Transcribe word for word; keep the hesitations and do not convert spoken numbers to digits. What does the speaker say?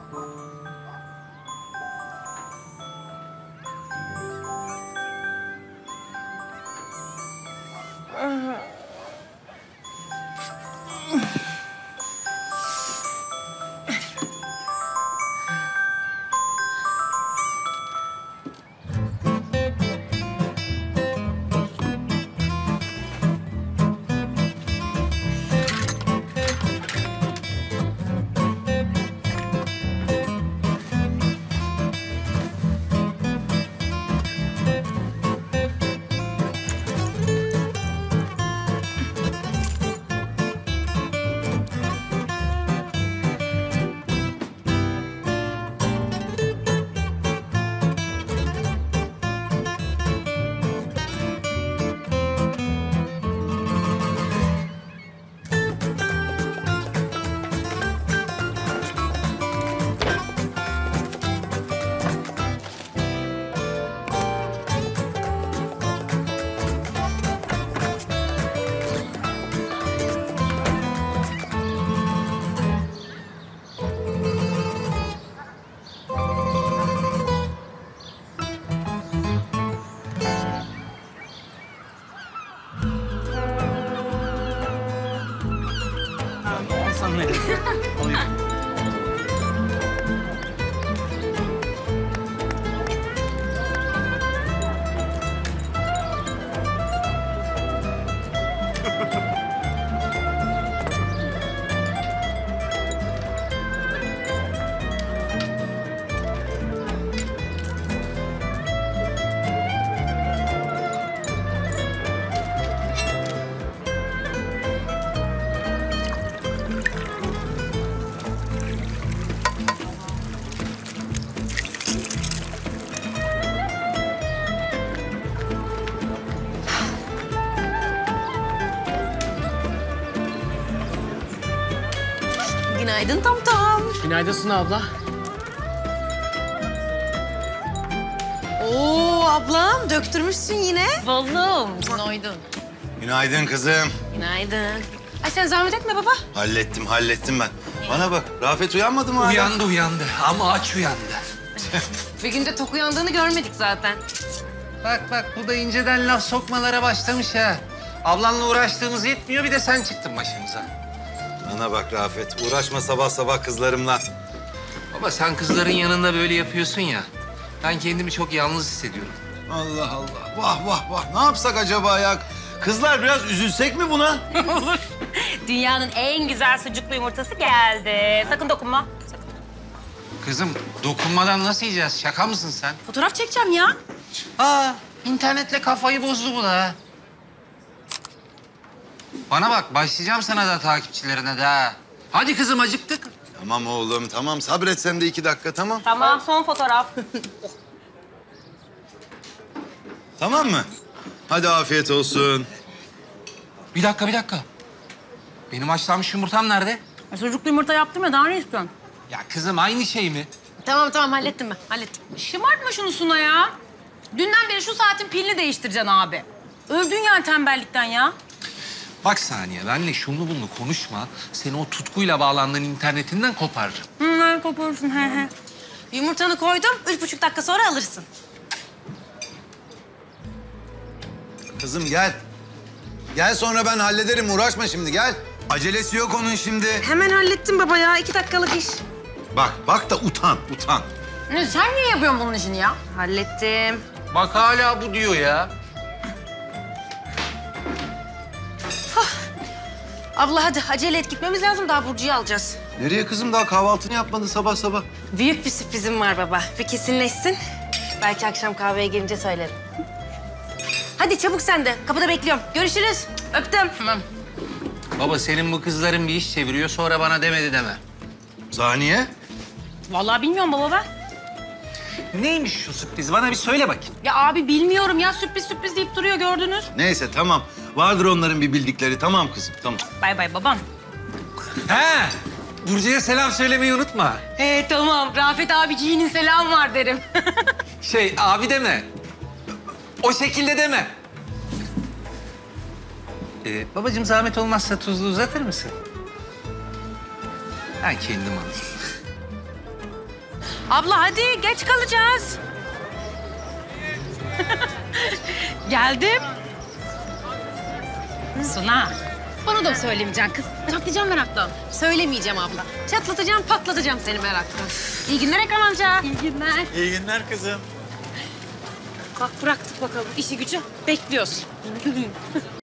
Günaydın Tom Tom. Günaydın Suna abla. Oo ablam döktürmüşsün yine. Vallahi günaydın. Günaydın kızım. Günaydın. Ay sen zahmet etme baba. Hallettim, hallettim ben. Bana bak, Rafet uyanmadı mı hala? Uyandı uyandı ama aç uyandı. Bir günde tok uyandığını görmedik zaten. Bak bak bu da inceden laf sokmalara başlamış ha. Ablanla uğraştığımız yetmiyor bir de sen çıktın başımıza. Bana bak Rafet, uğraşma sabah sabah kızlarımla. Baba sen kızların yanında böyle yapıyorsun ya. Ben kendimi çok yalnız hissediyorum. Allah Allah, vah vah vah. Ne yapsak acaba ya? Kızlar biraz üzülsek mi buna? Olur. Dünyanın en güzel sucuklu yumurtası geldi. Sakın dokunma. Sakın. Kızım dokunmadan nasıl yiyeceğiz? Şaka mısın sen? Fotoğraf çekeceğim ya. Aa internetle kafayı bozdu bu da. Bana bak başlayacağım sana da takipçilerine de ha. Hadi kızım acıktık. Tamam oğlum, tamam. Sabretsem de iki dakika, tamam. Tamam son fotoğraf. Tamam mı? Hadi afiyet olsun. Bir dakika bir dakika. Benim haşlanmış yumurtam nerede? Sucuklu yumurta yaptım ya daha ne istiyorsun? Ya kızım aynı şey mi? Tamam tamam hallettim ben hallettim. Şımartma şunu Suna ya. Dünden beri şu saatin pilini değiştireceksin abi. Öldün yani tembellikten ya. Bak saniye benle şunu bunu konuşma. Seni o tutkuyla bağlandığın internetinden koparırım. Hı, koparırsın he he. Yumurtanı koydum, üç buçuk dakika sonra alırsın. Kızım gel. Gel sonra ben hallederim, uğraşma şimdi gel. Acelesi yok onun şimdi. Hemen hallettim baba ya, iki dakikalık iş. Bak, bak da utan, utan. Ne, sen niye yapıyorsun bunun işini ya? Hallettim. Bak hala bu diyor ya. Abla hadi acele et gitmemiz lazım, daha Burcu'yu alacağız. Nereye kızım? Daha kahvaltını yapmadı sabah sabah. Büyük bir sürprizim var baba. Bir kesinleşsin. Belki akşam kahveye gelince söylerim. Hadi çabuk sen de. Kapıda bekliyorum. Görüşürüz. Öptüm. Tamam. Baba senin bu kızların bir iş çeviriyor sonra bana demedi deme. Saniye. Vallahi bilmiyorum baba ben. Neymiş şu sürpriz? Bana bir söyle bakayım. Ya abi bilmiyorum ya sürpriz sürpriz deyip duruyor gördünüz. Neyse tamam. Vardır onların bir bildikleri. Tamam kızım, tamam. Bay bay babam. He! Burcu'ya selam söylemeyi unutma. He tamam. Rafet abiciğinin selam var derim. Şey abi deme. O şekilde deme. Ee, babacığım zahmet olmazsa tuzlu uzatır mısın? Ben kendim alayım. Abla hadi geç kalacağız. Geldim. Suna. Bana da söylemeyeceksin kız. Çatlayacağım meraktan. Söylemeyeceğim abla. Çatlatacağım, patlatacağım seni merakla. İyi günler Ekrem amca. İyi günler. İyi günler kızım. Bak bıraktık bakalım işi gücü. Bekliyoruz.